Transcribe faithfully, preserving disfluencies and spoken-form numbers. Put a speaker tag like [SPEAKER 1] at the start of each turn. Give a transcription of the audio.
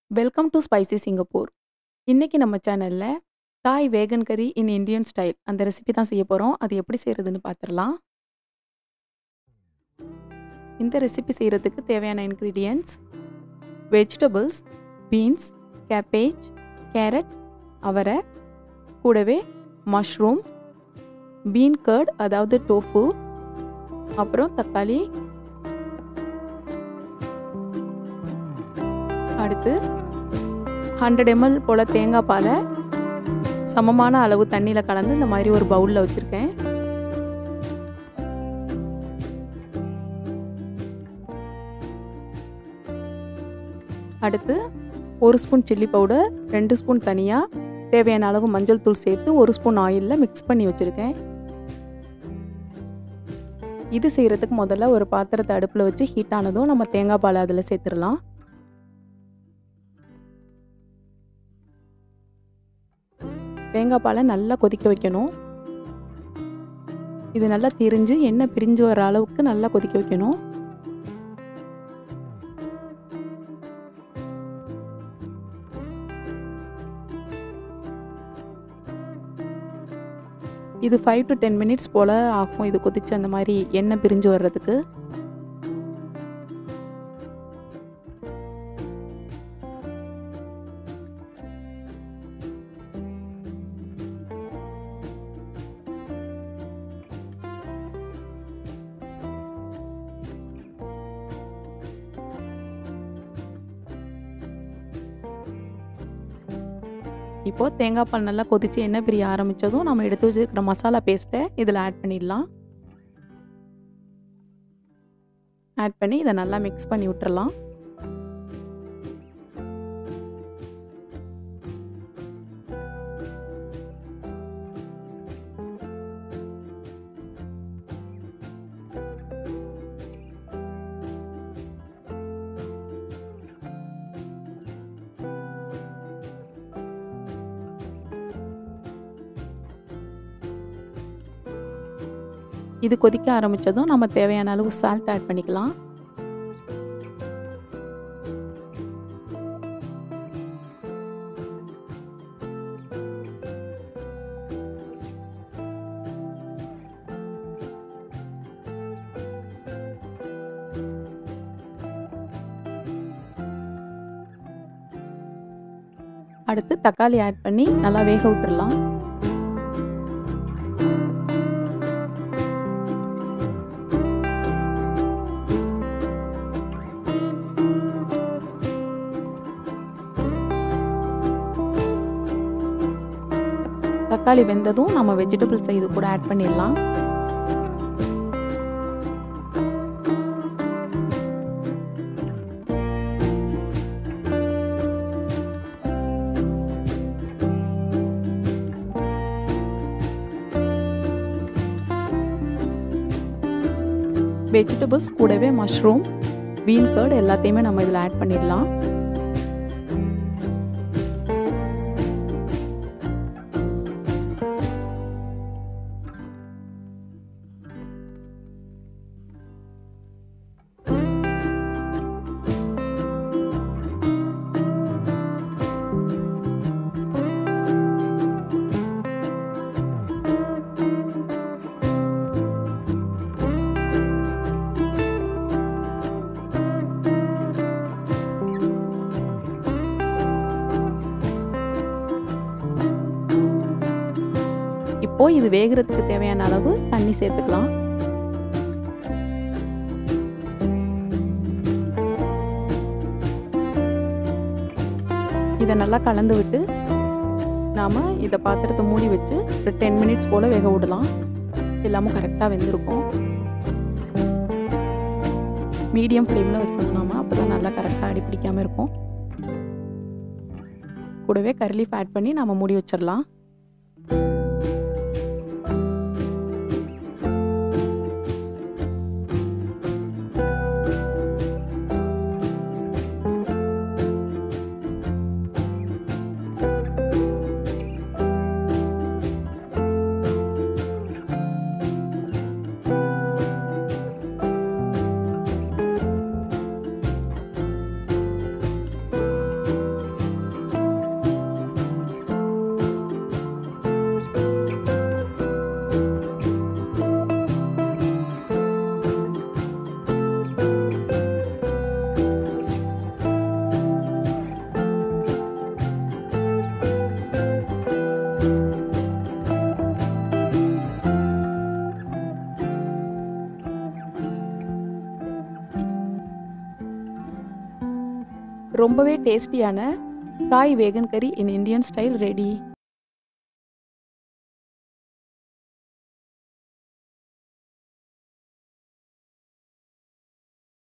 [SPEAKER 1] Welcome to spicy Singapore. இன்னைக்கு நம்ம சேனல்ல Thai vegan curry in Indian style அந்த ரெசிபி தான் செய்ய போகிறோம். அது எப்படி செய்கிறதுன்னு பார்த்துடலாம். இந்த ரெசிபி செய்கிறதுக்கு தேவையான ingredients: vegetables, beans, cabbage, carrot, அவரை, கூடவே மஷ்ரூம், பீன் கர்ட் அதாவது டோஃபு, அப்புறம் தக்காளி, அடுத்து ஹண்ட்ரட் எம்எல் போல் தேங்காய் பாலை சமமான அளவு தண்ணியில் கலந்து இந்த மாதிரி ஒரு பவுலில் வச்சுருக்கேன். அடுத்து ஒரு ஸ்பூன் சில்லி பவுடர், ரெண்டு ஸ்பூன் தனியாக, தேவையான அளவு மஞ்சள் தூள் சேர்த்து ஒரு ஸ்பூன் ஆயிலில் மிக்ஸ் பண்ணி வச்சுருக்கேன். இது செய்கிறதுக்கு முதல்ல ஒரு பாத்திரத்தை அடுப்பில் வச்சு ஹீட் ஆனதும் நம்ம தேங்காய் பாலை அதில் சேர்த்துடலாம். தேங்காய் பாலை நல்லா கொதிக்க வைக்கணும். இது நல்லா திரிஞ்சு எண்ணெய் பிரிஞ்சு வர அளவுக்கு நல்லா கொதிக்க வைக்கணும். இது ஃபைவ் டு டென் மினிட்ஸ் போல் ஆகும் இது கொதிச்சு அந்த மாதிரி எண்ணெய் பிரிஞ்சு வர்றதுக்கு. இப்போது தேங்காய் பால் நல்லா கொதித்து எண்ணெய் பிரிய ஆரம்பித்ததும் நம்ம எடுத்து வச்சுருக்கிற மசாலா பேஸ்ட்டை இதில் ஆட் பண்ணிடலாம். ஆட் பண்ணி இதை நல்லா மிக்ஸ் பண்ணி விட்டுறலாம். இது கொதிக்க ஆரம்பித்ததும் நம்ம தேவையான அளவு சால்ட் ஆட் பண்ணிக்கலாம். அடுத்து தக்காளி ஆட் பண்ணி நல்லா வேக விட்டுறலாம். தக்காளி வெந்ததும் நம்ம வெஜிடபிள்ஸை இது கூட ஆட் பண்ணிடலாம். வெஜிடபிள்ஸ் கூடவே மஷ்ரூம், பீன் கர்ட் எல்லாத்தையுமே நம்ம இதில் ஆட் பண்ணிடலாம். இப்போ இது வேகிறதுக்கு தேவையான அளவு தண்ணி சேர்த்துக்கலாம். இதை நல்லா கலந்து விட்டு நாம் இதை பாத்திரத்தை மூடி வச்சு ஒரு டென் மினிட்ஸ் போல் வேக விடலாம். எல்லாமே கரெக்டாக வெந்திருக்கும். மீடியம் ஃப்ளேமில் வச்சுக்கணும் நாம, அப்போ தான் நல்லா கரெக்டாக அடி பிடிக்காமல் இருக்கும். கூடவே கறி லீஃப் ஆட் பண்ணி நாம் மூடி வச்சிடலாம். ரொம்பவே டேஸ்டியான தாய் vegan curry in Indian style ready.